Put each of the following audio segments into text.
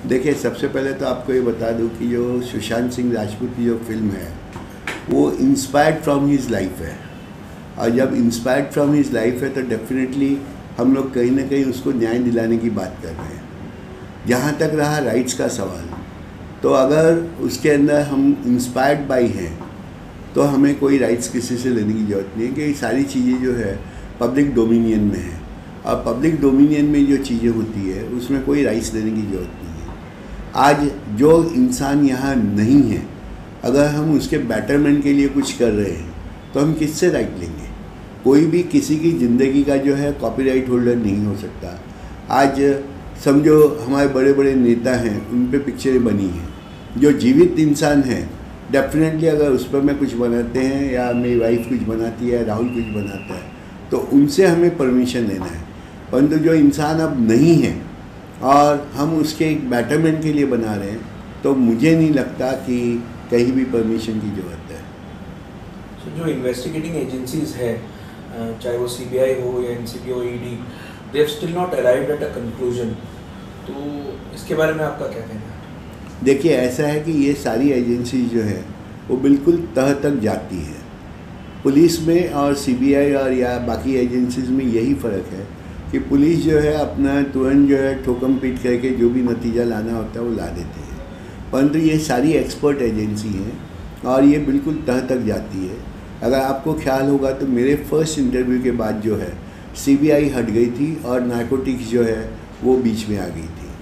देखिए, सबसे पहले तो आपको ये बता दूं कि जो सुशांत सिंह राजपूत की जो फिल्म है वो इंस्पायर्ड फ्रॉम हिज लाइफ है। और जब इंस्पायर्ड फ्रॉम हिज लाइफ है तो डेफिनेटली हम लोग कहीं ना कहीं उसको न्याय दिलाने की बात कर रहे हैं। जहाँ तक रहा राइट्स का सवाल, तो अगर उसके अंदर हम इंस्पायर्ड बाई हैं तो हमें कोई राइट्स किसी से लेने की ज़रूरत नहीं है, कि ये सारी चीज़ें जो है पब्लिक डोमिनियन में है। और पब्लिक डोमिनियन में जो चीज़ें होती है उसमें कोई राइट्स देने की ज़रूरत नहीं है। आज जो इंसान यहाँ नहीं है, अगर हम उसके बेटरमेंट के लिए कुछ कर रहे हैं तो हम किससे राइट लेंगे? कोई भी किसी की ज़िंदगी का जो है कॉपीराइट होल्डर नहीं हो सकता। आज समझो हमारे बड़े बड़े नेता हैं, उन पे पिक्चरें बनी हैं। जो जीवित इंसान है डेफिनेटली अगर उस पर मैं कुछ बनाते हैं या मेरी वाइफ कुछ बनाती है, राहुल कुछ बनाता है, तो उनसे हमें परमिशन लेना है। परंतु जो इंसान अब नहीं है और हम उसके एक बेटरमेंट के लिए बना रहे हैं, तो मुझे नहीं लगता कि कहीं भी परमिशन की ज़रूरत है। So, जो इन्वेस्टिगेटिंग एजेंसीज है, चाहे वो सीबीआई हो या एनसीबी हो, ED, they have still not arrived at a conclusion. तो इसके बारे में आपका क्या कहना है? देखिए, ऐसा है कि ये सारी एजेंसीज जो है वो बिल्कुल तह तक जाती है। पुलिस में और सीबीआई और या बाकी एजेंसीज में यही फ़र्क है कि पुलिस जो है अपना तुरंत जो है ठोकम पीट करके जो भी नतीजा लाना होता है वो ला देते हैं। परंतु ये सारी एक्सपर्ट एजेंसी हैं और ये बिल्कुल तह तक जाती है। अगर आपको ख्याल होगा तो मेरे फर्स्ट इंटरव्यू के बाद जो है सीबीआई हट गई थी और नारकोटिक्स जो है वो बीच में आ गई थी।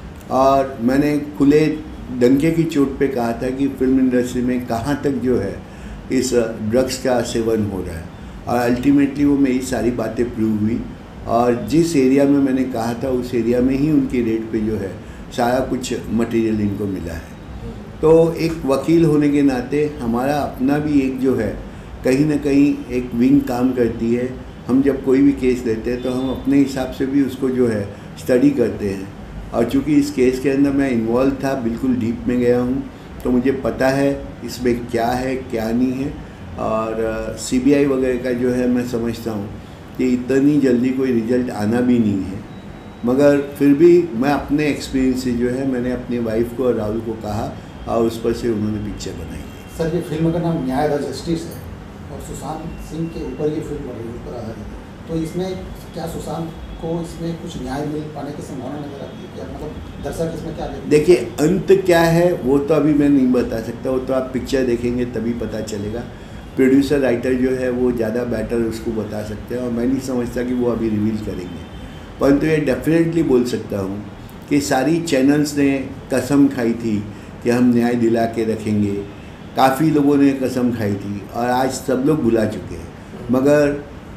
और मैंने खुले डंके की चोट पे कहा था कि फिल्म इंडस्ट्री में कहाँ तक जो है इस ड्रग्स का सेवन हो रहा है, और अल्टीमेटली वो मेरी सारी बातें प्रूव हुई। और जिस एरिया में मैंने कहा था उस एरिया में ही उनकी रेट पे जो है सारा कुछ मटेरियल इनको मिला है। तो एक वकील होने के नाते हमारा अपना भी एक जो है कहीं ना कहीं एक विंग काम करती है। हम जब कोई भी केस लेते हैं तो हम अपने हिसाब से भी उसको जो है स्टडी करते हैं। और चूँकि इस केस के अंदर मैं इन्वॉल्व था, बिल्कुल डीप में गया हूँ, तो मुझे पता है इसमें क्या है क्या नहीं है। और सीबीआई वगैरह का जो है मैं समझता हूँ कि इतनी जल्दी कोई रिजल्ट आना भी नहीं है। मगर फिर भी मैं अपने एक्सपीरियंस से जो है मैंने अपनी वाइफ को और राहुल को कहा और उस पर से उन्होंने पिक्चर बनाई है। सर, ये फिल्म का नाम न्याय द जस्टिस है और सुशांत सिंह के ऊपर ये फिल्म बॉलीवुड पर आधारित है। तो इसमें क्या सुशांत को इसमें कुछ न्याय मिल पाने की संभावना नजर आती है? क्या मतलब दर्शक इसमें क्या देखते हैं? देखिए, अंत क्या है वो तो अभी मैं नहीं बता सकता, वो तो आप पिक्चर देखेंगे तभी पता चलेगा। प्रोड्यूसर राइटर जो है वो ज़्यादा बेटर उसको बता सकते हैं और मैं नहीं समझता कि वो अभी रिवील करेंगे। परंतु ये डेफिनेटली बोल सकता हूँ कि सारी चैनल्स ने कसम खाई थी कि हम न्याय दिला के रखेंगे। काफ़ी लोगों ने कसम खाई थी और आज सब लोग भुला चुके हैं। मगर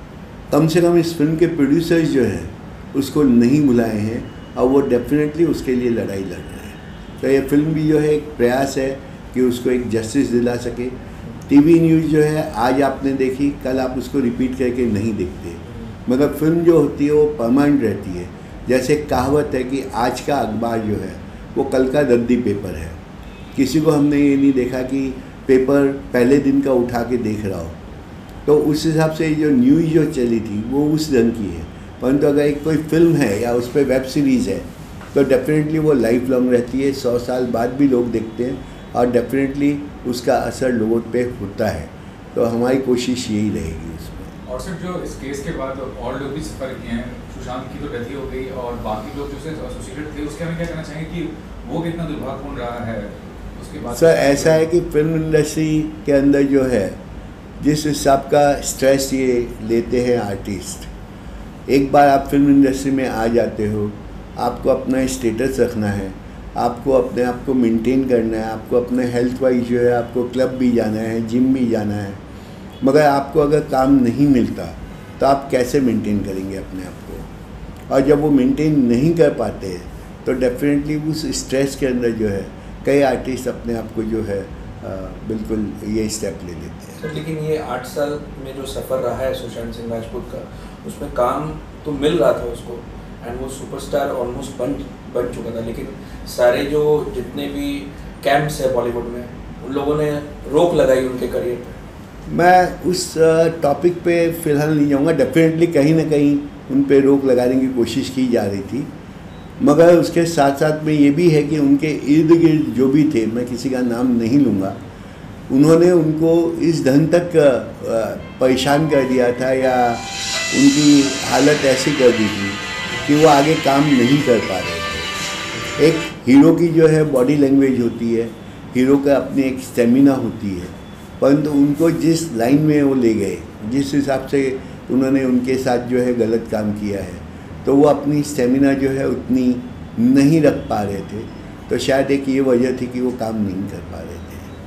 कम से कम इस फिल्म के प्रोड्यूसर्स जो हैं उसको नहीं भुलाए हैं और वो डेफिनेटली उसके लिए लड़ाई लड़ रहे हैं। तो ये फिल्म भी जो है एक प्रयास है कि उसको एक जस्टिस दिला सके। टीवी न्यूज़ जो है आज आपने देखी, कल आप उसको रिपीट करके नहीं देखते। मगर फिल्म जो होती है वो परमानेंट रहती है। जैसे कहावत है कि आज का अखबार जो है वो कल का रद्दी पेपर है। किसी को हमने ये नहीं देखा कि पेपर पहले दिन का उठा के देख रहा हो। तो उस हिसाब से जो न्यूज़ जो चली थी वो उस ढंग की है। परंतु अगर एक कोई फिल्म है या उस पर वेब सीरीज़ है तो डेफिनेटली वो लाइफ लॉन्ग रहती है। 100 साल बाद भी लोग देखते हैं और डेफिनेटली उसका असर लोगों पे होता है। तो हमारी कोशिश यही रहेगी उसमें। और सिर्फ जो इस केस के बाद और लोग भी सफ़र किए हैं, सुशांत की तो डेथ ही हो गई और बाकी लोग जो उससे एसोसिएटेड थे, उसके हमें क्या कहना चाहेंगे कि वो कितना दुर्भाग्यपूर्ण रहा है उसके बाद? सर, ऐसा है कि फिल्म इंडस्ट्री के अंदर जो है जिस हिसाब का स्ट्रेस ये लेते हैं आर्टिस्ट, एक बार आप फिल्म इंडस्ट्री में आ जाते हो, आपको अपना स्टेटस रखना है, आपको अपने आप को मेंटेन करना है, आपको अपने हेल्थ वाइज जो है आपको क्लब भी जाना है, जिम भी जाना है। मगर आपको अगर काम नहीं मिलता तो आप कैसे मेंटेन करेंगे अपने आप को? और जब वो मेंटेन नहीं कर पाते हैं तो डेफिनेटली उस स्ट्रेस के अंदर जो है कई आर्टिस्ट अपने आप को जो है बिल्कुल ये स्टेप ले लेते हैं। सर, लेकिन ये 8 साल में जो सफ़र रहा है सुशांत सिंह राजपूत का, उसमें काम तो मिल रहा था उसको एंड वो सुपरस्टार ऑलमोस्ट बन चुका था। लेकिन सारे जो जितने भी कैंप्स है बॉलीवुड में, उन लोगों ने रोक लगाई उनके करियर पे। मैं उस टॉपिक पे फ़िलहाल नहीं जाऊँगा। डेफिनेटली कहीं ना कहीं उन पे रोक लगाने की कोशिश की जा रही थी। मगर उसके साथ साथ में ये भी है कि उनके इर्द गिर्द जो भी थे, मैं किसी का नाम नहीं लूँगा, उन्होंने उनको इस ढंग तक परेशान कर दिया था या उनकी हालत ऐसी कर दी थी कि वो आगे काम नहीं कर पा रहे थे। एक हीरो की जो है बॉडी लैंग्वेज होती है, हीरो का अपनी एक स्टेमिना होती है, परंतु उनको जिस लाइन में वो ले गए, जिस हिसाब से उन्होंने उनके साथ जो है गलत काम किया है, तो वो अपनी स्टेमिना जो है उतनी नहीं रख पा रहे थे। तो शायद एक ये वजह थी कि वो काम नहीं कर पा रहे थे।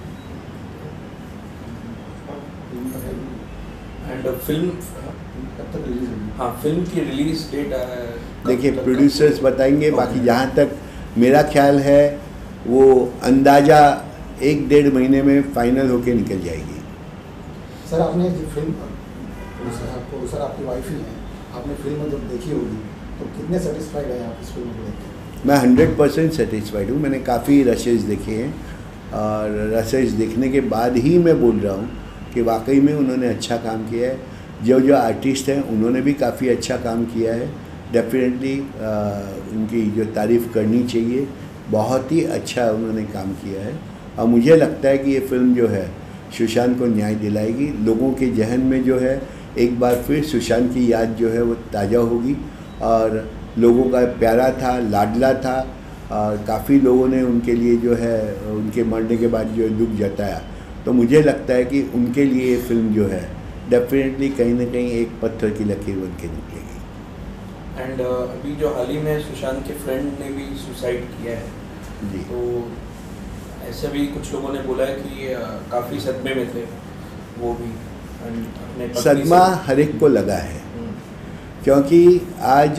एंड फिल्म कब तक रिलीज होगी? हाँ, फिल्म की रिलीज डेट देखिए प्रोड्यूसर्स बताएंगे, बाकी जहाँ तक मेरा ख्याल है वो अंदाज़ा 1-1.5 महीने में फाइनल होके निकल जाएगी। सर आपने जो फिल्म प्रोड्यूसर आपकी वाइफ ही है, आपने फिल्म जब देखी होगी तो कितने सेटिस्फाइड हैं आप इस फिल्म को लेकर? मैं 100% सेटिस्फाइड हूँ। मैंने काफ़ी रशेज देखे हैं और रशेज देखने के बाद ही मैं बोल रहा हूँ कि वाकई में उन्होंने अच्छा काम किया है। जो आर्टिस्ट हैं उन्होंने भी काफ़ी अच्छा काम किया है। डेफिनेटली उनकी जो तारीफ़ करनी चाहिए, बहुत ही अच्छा उन्होंने काम किया है। और मुझे लगता है कि ये फिल्म जो है सुशांत को न्याय दिलाएगी। लोगों के जहन में जो है एक बार फिर सुशांत की याद जो है वो ताज़ा होगी और लोगों का प्यारा था, लाडला था और काफ़ी लोगों ने उनके लिए जो है उनके मरने के बाद जो है दुख जताया। तो मुझे लगता है कि उनके लिए ये फिल्म जो है डेफिनेटली कहीं ना कहीं एक पत्थर की लकीर बन के निकलेगी। एंड अभी जो हाल ही में सुशांत के फ्रेंड ने भी सुसाइड किया है जी, तो ऐसे भी कुछ लोगों ने बोला है कि काफ़ी सदमे में थे वो भी अपने पत्नी सदमा से। हर एक को लगा है, क्योंकि आज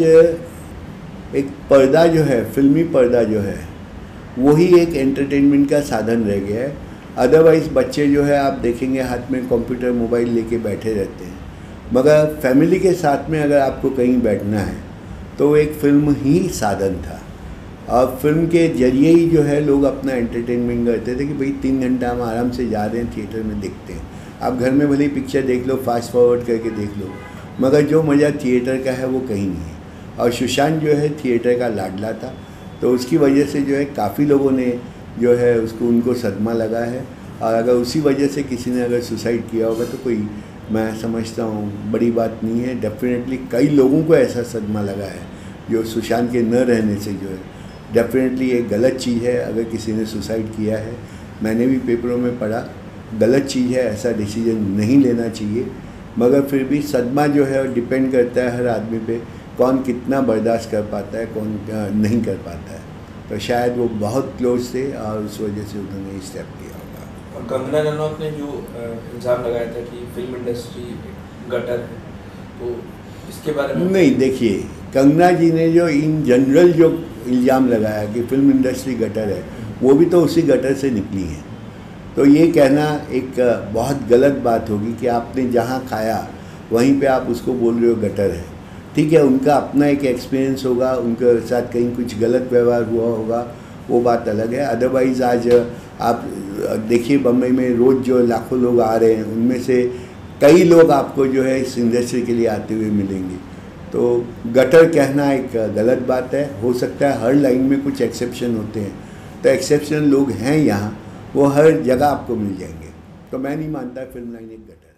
एक पर्दा जो है, फिल्मी पर्दा जो है, वही एक एंटरटेनमेंट का साधन रह गया है। अदरवाइज़ बच्चे जो है आप देखेंगे हाथ में कंप्यूटर मोबाइल लेके बैठे रहते हैं, मगर फैमिली के साथ में अगर आपको कहीं बैठना है तो एक फ़िल्म ही साधन था। और फिल्म के जरिए ही जो है लोग अपना एंटरटेनमेंट करते थे कि भाई 3 घंटा हम आराम से जा रहे हैं थिएटर में देखते हैं। आप घर में भले पिक्चर देख लो, फास्ट फॉरवर्ड करके देख लो, मगर जो मज़ा थिएटर का है वो कहीं नहीं है। और सुशांत जो है थिएटर का लाडला था, तो उसकी वजह से जो है काफ़ी लोगों ने जो है उनको सदमा लगा है। और अगर उसी वजह से किसी ने अगर सुसाइड किया होगा तो कोई, मैं समझता हूँ, बड़ी बात नहीं है। डेफिनेटली कई लोगों को ऐसा सदमा लगा है जो सुशांत के न रहने से जो है डेफिनेटली एक गलत चीज़ है। अगर किसी ने सुसाइड किया है, मैंने भी पेपरों में पढ़ा, गलत चीज़ है, ऐसा डिसीजन नहीं लेना चाहिए। मगर फिर भी सदमा जो है डिपेंड करता है हर आदमी पे, कौन कितना बर्दाश्त कर पाता है, कौन नहीं कर पाता है। तो शायद वो बहुत क्लोज थे और उस वजह से उन्होंने स्टेप लिया होगा। और कंगना रनौत ने जो इल्ज़ाम लगाया था कि फिल्म इंडस्ट्री गटर है, तो इसके बारे में नहीं, देखिए कंगना जी ने जो इन जनरल जो इल्ज़ाम लगाया कि फिल्म इंडस्ट्री गटर है, वो भी तो उसी गटर से निकली है। तो ये कहना एक बहुत गलत बात होगी कि आपने जहाँ खाया वहीं पे आप उसको बोल रहे हो गटर है। ठीक है, उनका अपना एक एक्सपीरियंस होगा, उनके साथ कहीं कुछ गलत व्यवहार हुआ होगा, वो बात अलग है। अदरवाइज़ आज आप देखिए बम्बई में रोज़ जो लाखों लोग आ रहे हैं, उनमें से कई लोग आपको जो है इस इंडस्ट्री के लिए आते हुए मिलेंगे। तो गटर कहना एक गलत बात है। हो सकता है हर लाइन में कुछ एक्सेप्शन होते हैं, तो एक्सेप्शन लोग हैं यहाँ, वो हर जगह आपको मिल जाएंगे। तो मैं नहीं मानता फिल्म लाइन एक गटर है।